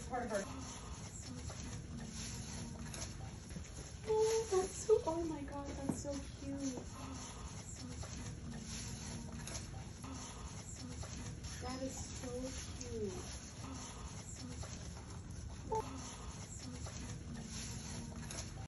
part of her. Oh, that's so, oh my god, that's so cute.